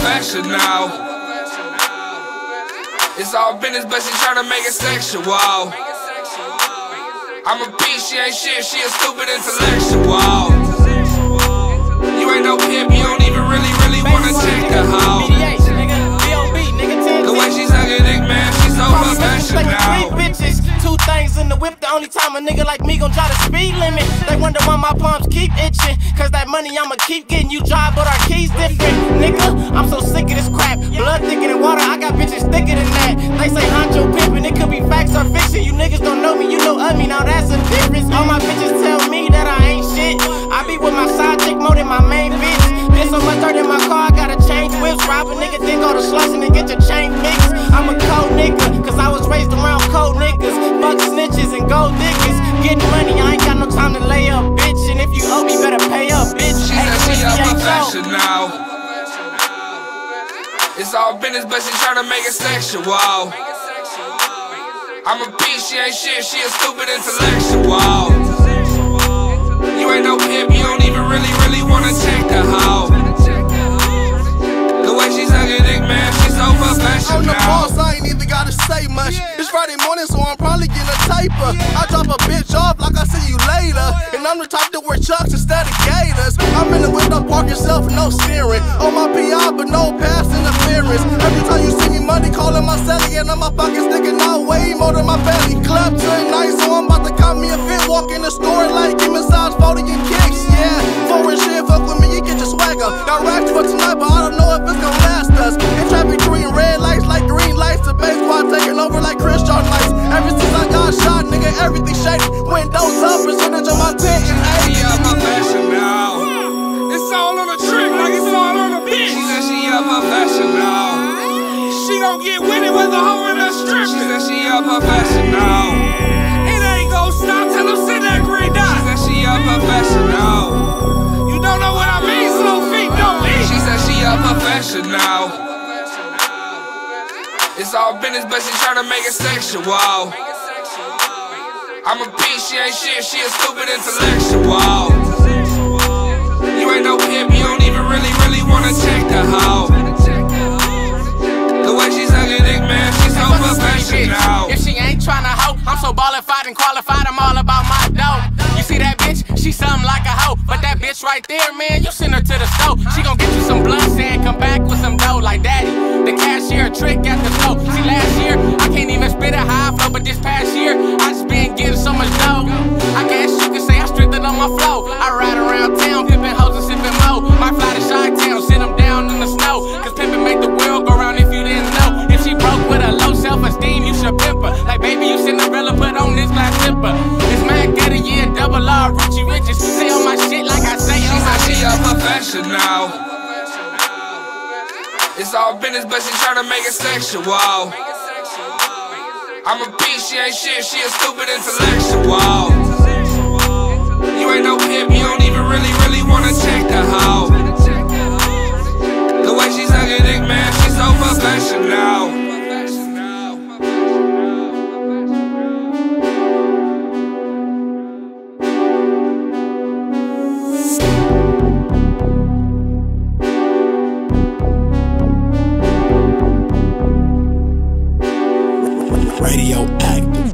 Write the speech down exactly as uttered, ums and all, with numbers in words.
professional. It's all business, but she tryna make it sexual. I'm a piece, she ain't shit, she a stupid intellectual. You ain't no pimp, you don't even really, really wanna take her home. The way she suck a dick, man, she's so professional. Two things in the whip, the only time a nigga like me gon' try the speed limit. They wonder why my palms keep itching, cause that money I'ma keep getting. You drive, but our keys different. Nigga, I'm so sick of this crap. Blood thicker than water, I got bitches thicker than that. They say Honcho pimpin', it could be facts or fiction. You niggas don't know me, you know of me, now that's a difference. All my bitches tell me that I ain't shit. I be with my side chick more than my main bitch. Been so much dirt in my car, I gotta change whips. Rob a nigga, then go to Schlossen and get your chain fixed. I'm a cold nigga, cause I was raised around cold niggas. Fuck snitches and gold niggas. Getting money, I ain't got no time to lay up, bitch. And if you owe me, better pay up, bitch. She said she a professional. It's all business, but she tryna make it sexual. I'm a piece, she ain't shit, she a stupid intellectual. You ain't no pimp, you don't even really, really wanna take her home. The way she suck a dick, man, she's so professional. On the boss, I ain't even gotta say much. It's Friday morning, so I'm probably getting a taper. I drop a bitch off like I see you later. And I'm the type to wear chucks instead of gators. I'm in the window, park yourself, no steering. On my P I, but no past interference. Every time you see me money, calling my celly, and on my pocket sticking out way more than my belly. Club tonight, so I'm about to cop me a fit. Walk in the store like give massage, forty and kicks. Yeah, foreign shit, fuck with me, you get your swagger. Got racks for tonight, but I don't know if it's gonna last us. In traffic, green red lights like green lights. The base squad taking over like Christian lights. Ever since I got shot, nigga, everything shady. Windows up, percentage of my tent is eighty. She a professional. It's all on a trick, like it's all on a bitch. She said she a professional. She gon' get with it with a hoe in a strip. She said she a professional. It ain't gon' stop till I'm sitting that green dot. She said she a professional. You don't know what I mean, slow feet don't eat. She said she a professional. It's all business, but she tryna make it sexual. I'm a piece, she ain't shit, she a stupid intellectual. You ain't no pimp, you don't even really, really wanna take her home. The way she suck a dick, man, she's so professional. If she ain't tryna hoe, I'm so qualified and qualified, I'm all about my dough. You see that bitch? She something like a hoe. But that bitch right there, man, you send her to the stove. She gon' get you some blunt and come back with some dough like daddy. The cashier trick at the store. See, last year, I can't even spit a high flow, but this past year, I just been getting so much dough. I guess you could say I stripped it on my flow. I ride around town, pimpin' hoes and sippin' mo. Might fly to Chi-Town, sit them down in the snow. Cause pimpin' make the world go round if you didn't know. If she broke with a low self-esteem, you should pimp her. Like, baby, you Cinderella, put on this glass slipper. It's mad get a year, double R, Rucci riches. Say all my shit like I say She on my said she shit. a professional. It's all business, but she tryna make it sexual. I'm a piece, she ain't shit, she a stupid intellectual. You ain't no pimp, you don't even really, really wanna take her home. The way she suck a dick, man, she's so professional. Radioactive.